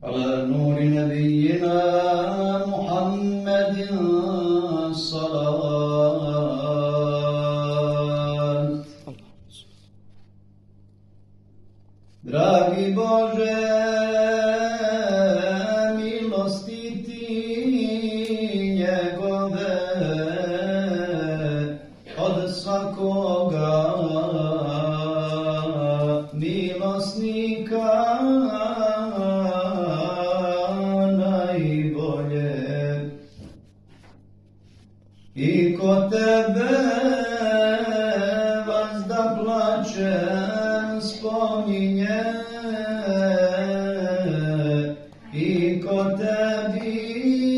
على نور نبينا محمد صلوات. Dragi Bože, milosti ti njegove od svakoga milosnika najbolje. I ko tebe vazda plače spominje, i ko tebi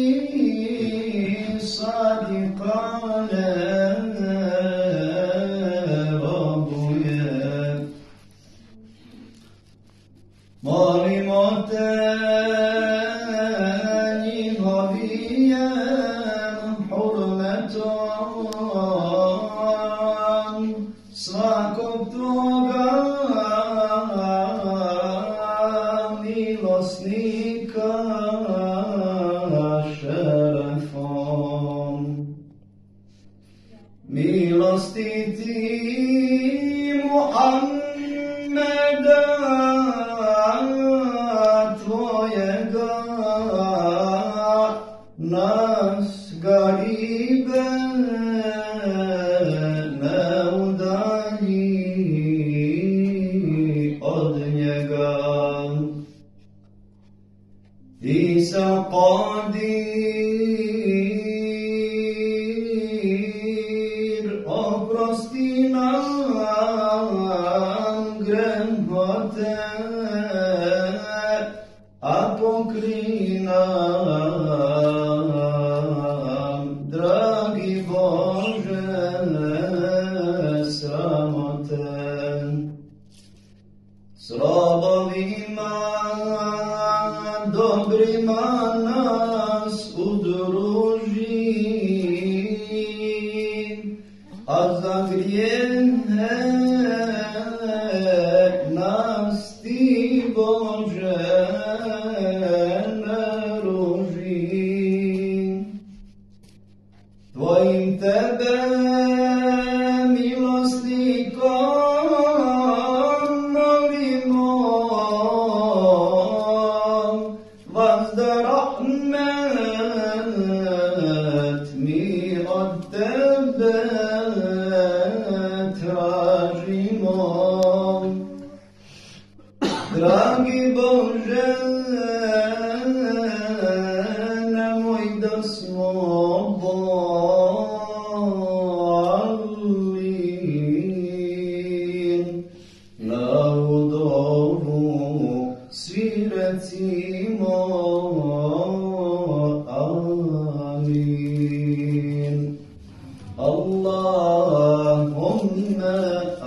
sadikane robuje. Molimo te njihovijem hurmetom svakog tvoga milosnika šerefom. Milosti ti Muhammeda tvojega nas garibe ne udalji od njega. Ti sa Qadir, oprosti nam grehote, a pokri nam, dragi Bože, sramote. S robovima dobrima nas udruži, a za grijehe nas ti Bože ne ruži. Tvojim tebe milosnikom molimo, vazda rahmet mi od tebe tražimo. Dragi Bože, nemoj da smo bolni, na udoru svi recimo amin. Allahumme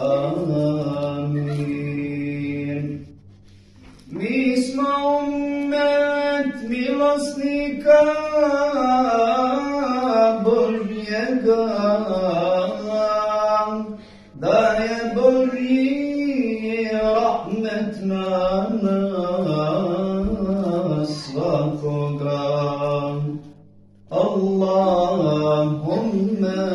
amin. Mi smo ummet milosnika Božjega, da je Božji rahmet na nas svakoga. Allahumme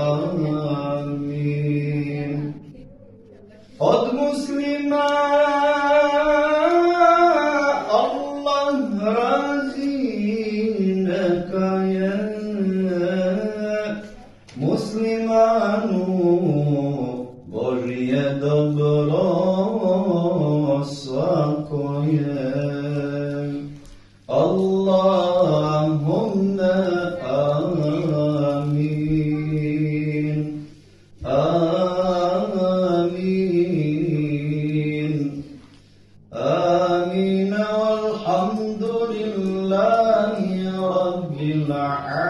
amin. Od muslima Allah razi neka je, muslimanu Božje dobro svako je. Allahumme amin. Amin. Amin. Walhamdulillahi Rabbil alamin.